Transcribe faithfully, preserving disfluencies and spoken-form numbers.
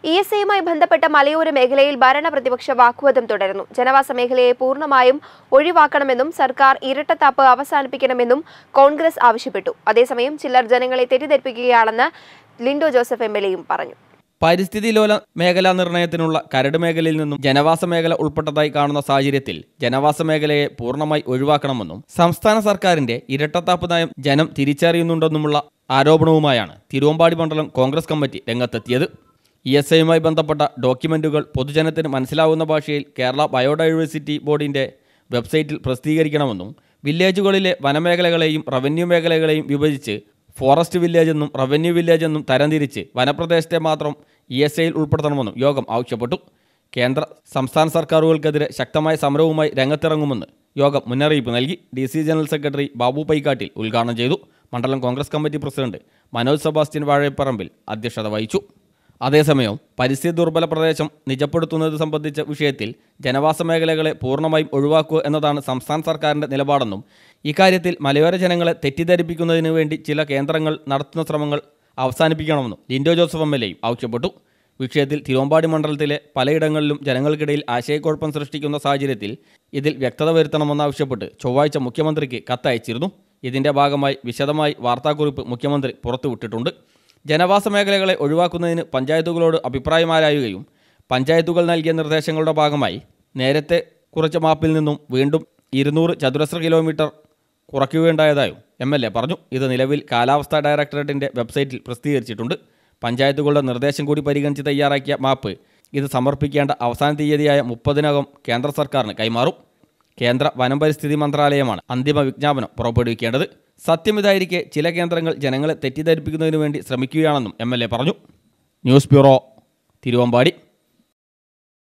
E S ഐയുമായി ബന്ധപ്പെട്ട മലയോര മേഖലയിൽ ഭരണ പ്രതിപക്ഷ വാഗ്വാദം തുടരുന്നു. ജനവാസ മേഖലയെ പൂർണ്ണമായും ഒഴിവാക്കണമെന്നും സർക്കാർ ഇരട്ടത്താപ്പ് അവസാനിപ്പിക്കണമെന്നും കോൺഗ്രസ് ആവശ്യപ്പെട്ടു. അതേസമയം ചിലർ ജനങ്ങളെ തെറ്റിദ്ധരിപ്പിക്കുകയാണെന്ന് ലിൻഡോ ജോസഫ് എം എൽ എയും പറഞ്ഞു. പരിസ്ഥിതി ലോല മേഖലാ നിർണയത്തിനുള്ള കരട് മേഖലയിൽ നിന്നും ജനവാസ മേഖല ഉൾപ്പെട്ടതായി കാണുന്ന സാഹചര്യത്തിൽ ജനവാസ മേഖലയെ പൂർണ്ണമായി ഒഴിവാക്കണമെന്നും സംസ്ഥാന സർക്കാരിന്റെ ഇരട്ടത്താപ്പ് നയം ജനം തിരിച്ചറിയുന്നുണ്ടെന്നുമുള്ള ആരോപണവുമായാണ് തിരുവമ്പാടി മണ്ഡലം കോൺഗ്രസ് കമ്മിറ്റി രംഗത്തെത്തിയത്. ഇ എസ് ഐയുമായി ബന്ധപ്പെട്ട ഡോക്യുമെന്റുകൾ പൊതുജനത്തിന് മനസ്സിലാവുന്ന ഭാഷയിൽ കേരള ബയോഡൈവേഴ്സിറ്റി ബോർഡിന്റെ വെബ്സൈറ്റിൽ പ്രസിദ്ധീകരിക്കണമെന്നും വില്ലേജുകളിലെ വനമേഖലകളെയും റവന്യൂ മേഖലകളെയും വിഭജിച്ച് ഫോറസ്റ്റ് വില്ലേജ് എന്നും റവന്യൂ വില്ലേജ് എന്നും തരംതിരിച്ച് വനപ്രദേശത്തെ മാത്രം ഇ എസ് ഐയിൽ ഉൾപ്പെടുത്തണമെന്നും യോഗം ആവശ്യപ്പെട്ടു. കേന്ദ്ര സംസ്ഥാന സർക്കാരുകൾക്കെതിരെ ശക്തമായ സമരവുമായി രംഗത്തിറങ്ങുമെന്ന് യോഗം മുന്നറിയിപ്പ് നൽകി. D C general secretary Babu Paikkattil ഉദ്ഘാടനം ചെയ്തു. മണ്ഡലം കോൺഗ്രസ് കമ്മിറ്റി പ്രസിഡന്റ് മനോജ് സെബാസ്റ്റ്യൻ വാഴപ്പറമ്പിൽ അധ്യക്ഷത വഹിച്ചു. അതേസമയം പരിസ്ഥിതി ദുർബല പ്രദേശം നിജപ്പെടുത്തുന്നത് സംബന്ധിച്ച വിഷയത്തിൽ ജനവാസ മേഖലകളെ പൂർണ്ണമായും ഒഴിവാക്കുക എന്നതാണ് സംസ്ഥാന സർക്കാരിൻ്റെ നിലപാടെന്നും ഇക്കാര്യത്തിൽ മലയോര ജനങ്ങളെ തെറ്റിദ്ധരിപ്പിക്കുന്നതിന് വേണ്ടി ചില കേന്ദ്രങ്ങൾ നടത്തുന്ന ശ്രമങ്ങൾ അവസാനിപ്പിക്കണമെന്നും ലിൻഡോ ജോസഫ് എം എൽ എയും ആവശ്യപ്പെട്ടു. വിഷയത്തിൽ തിരുവമ്പാടി മണ്ഡലത്തിലെ പലയിടങ്ങളിലും ജനങ്ങൾക്കിടയിൽ ആശയക്കുഴപ്പം സൃഷ്ടിക്കുന്ന സാഹചര്യത്തിൽ ഇതിൽ വ്യക്തത വരുത്തണമെന്നാവശ്യപ്പെട്ട് ചൊവ്വാഴ്ച മുഖ്യമന്ത്രിക്ക് കത്തയച്ചിരുന്നു. ഇതിൻ്റെ ഭാഗമായി വിശദമായി വാർത്താക്കുറിപ്പ് മുഖ്യമന്ത്രി പുറത്തുവിട്ടിട്ടുണ്ട്. ജനവാസ മേഖലകളെ ഒഴിവാക്കുന്നതിന് പഞ്ചായത്തുകളോട് അഭിപ്രായമാരായുകയും പഞ്ചായത്തുകൾ നൽകിയ നിർദ്ദേശങ്ങളുടെ ഭാഗമായി നേരത്തെ കുറച്ച മാപ്പിൽ നിന്നും വീണ്ടും ഇരുന്നൂറ് ചതുരശ്ര കിലോമീറ്റർ കുറയ്ക്കുകയുണ്ടായതായും എം എൽ എ പറഞ്ഞു. ഇത് നിലവിൽ കാലാവസ്ഥാ ഡയറക്ടറേറ്റിൻ്റെ വെബ്സൈറ്റിൽ പ്രസിദ്ധീകരിച്ചിട്ടുണ്ട്. പഞ്ചായത്തുകളുടെ നിർദ്ദേശം കൂടി പരിഗണിച്ച് തയ്യാറാക്കിയ മാപ്പ് ഇത് സമർപ്പിക്കേണ്ട അവസാന തീയതിയായ മുപ്പതിനകം കേന്ദ്ര സർക്കാരിന് കൈമാറും. കേന്ദ്ര വനം പരിസ്ഥിതി മന്ത്രാലയമാണ് അന്തിമ വിജ്ഞാപനം പുറപ്പെടുവിക്കേണ്ടത്. സത്യം ഇതായിരിക്കെ ചില കേന്ദ്രങ്ങൾ ജനങ്ങളെ തെറ്റിദ്ധരിപ്പിക്കുന്നതിനു വേണ്ടി ശ്രമിക്കുകയാണെന്നും എം എൽ എ പറഞ്ഞു. News bureau, Thiruvambady.